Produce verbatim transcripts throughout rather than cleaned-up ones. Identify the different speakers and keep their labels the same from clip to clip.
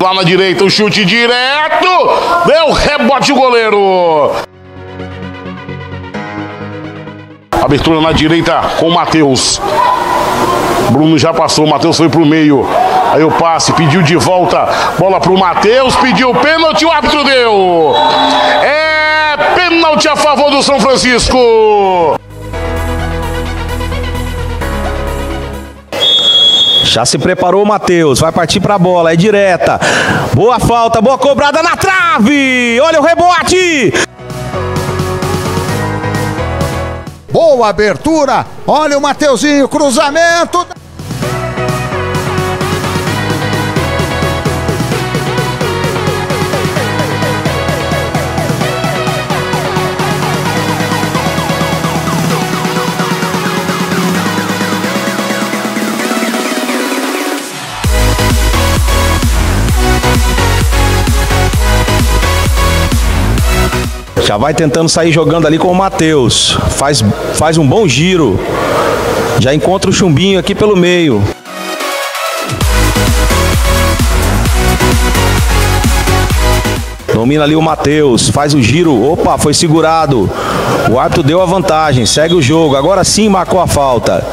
Speaker 1: Lá na direita, o chute direto. Deu rebote o goleiro. Abertura na direita com o Matheus. Bruno já passou, o Matheus foi pro meio. Aí o passe, pediu de volta. Bola pro Matheus, pediu pênalti, o árbitro deu. É pênalti a favor do São Francisco.
Speaker 2: Já se preparou o Matheus, vai partir pra bola, é direta. Boa falta, boa cobrada na trave. Olha o rebote.
Speaker 3: Boa abertura, olha o Mateuzinho, cruzamento.
Speaker 2: Já vai tentando sair jogando ali com o Matheus. Faz, faz um bom giro. Já encontra o Chumbinho aqui pelo meio. Domina ali o Matheus. Faz o giro. Opa, foi segurado. O árbitro deu a vantagem. Segue o jogo. Agora sim marcou a falta.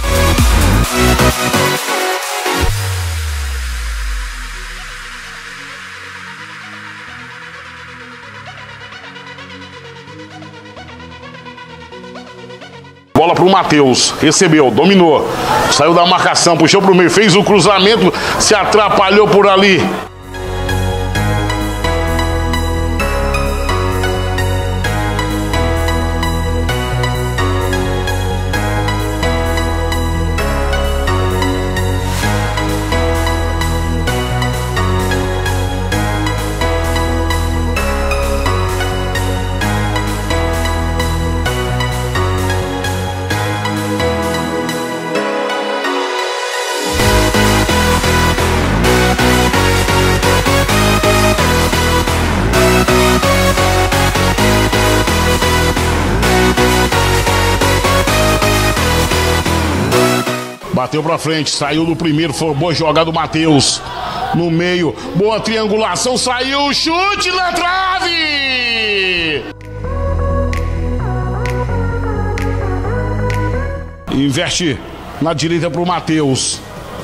Speaker 1: Bola pro Matheus, recebeu, dominou, saiu da marcação, puxou pro meio, fez o cruzamento, se atrapalhou por ali. Bateu pra frente, saiu do primeiro, foi boa jogada do Matheus. No meio, boa triangulação, saiu, chute na trave! Inverte na direita pro Matheus.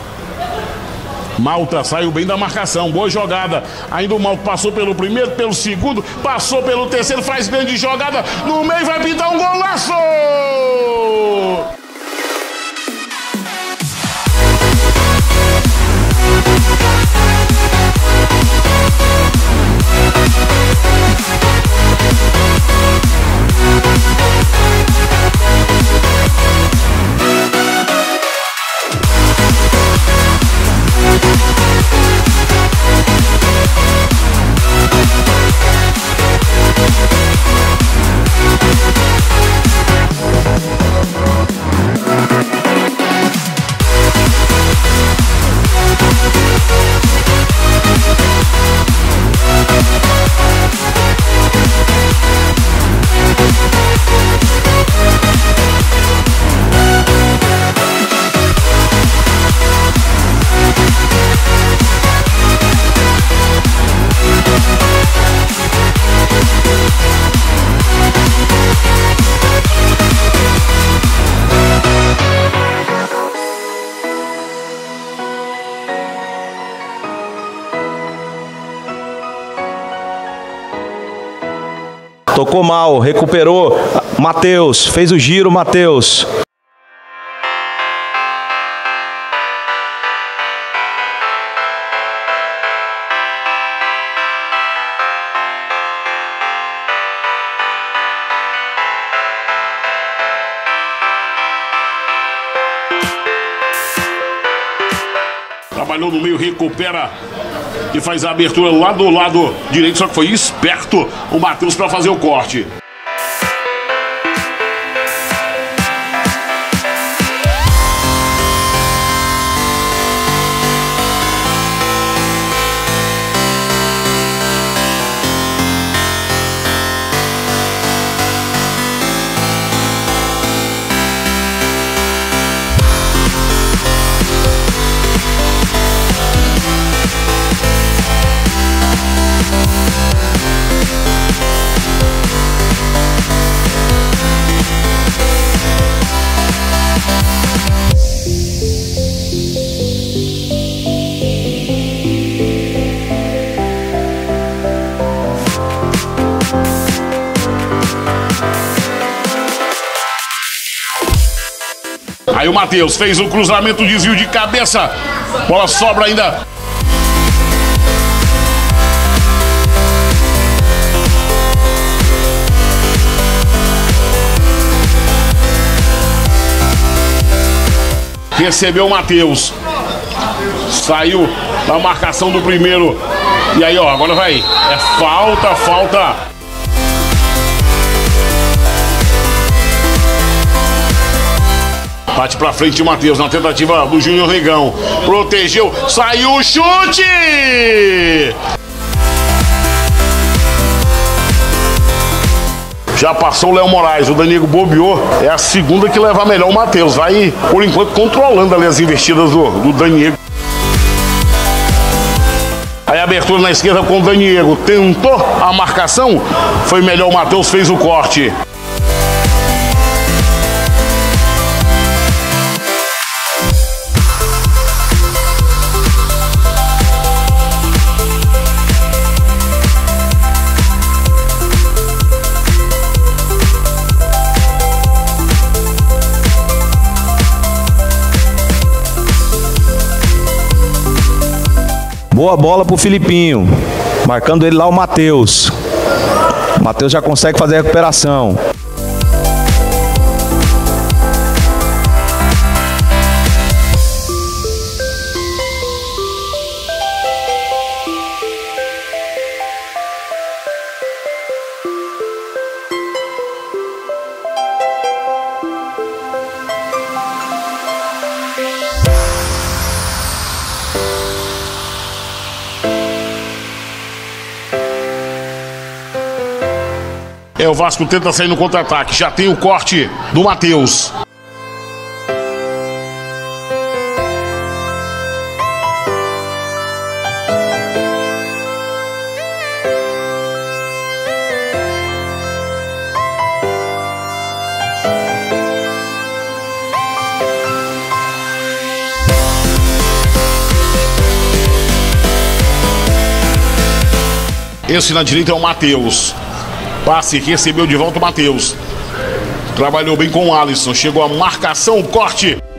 Speaker 1: Malta saiu bem da marcação, boa jogada. Ainda o Malta passou pelo primeiro, pelo segundo, passou pelo terceiro, faz grande jogada. No meio vai pintar um golaço!
Speaker 2: Tocou mal, recuperou. Matheus, fez o giro, Matheus.
Speaker 1: Trabalhou no meio, recupera e faz a abertura lá do lado direito, só que foi esperto o Matheus para fazer o corte. Aí o Matheus fez o cruzamento, desvio de cabeça. Bola sobra ainda. Recebeu o Matheus. Saiu da marcação do primeiro. E aí, ó, agora vai. É falta, falta. Bate pra frente o Matheus na tentativa do Júnior Negão. Protegeu, saiu o chute! Já passou o Léo Moraes, o Daniego bobeou. É a segunda que leva melhor o Matheus. Vai, por enquanto, controlando ali as investidas do, do Daniego. Aí a abertura na esquerda com o Daniego. Tentou a marcação. Foi melhor, o Matheus fez o corte.
Speaker 2: Boa bola pro Filipinho, marcando ele lá o Matheus. O Matheus já consegue fazer a recuperação.
Speaker 1: É, o Vasco tenta sair no contra-ataque. Já tem o corte do Matheus. Esse na direita é o Matheus. Passe, recebeu de volta o Matheus. Trabalhou bem com o Alisson. Chegou a marcação, o corte.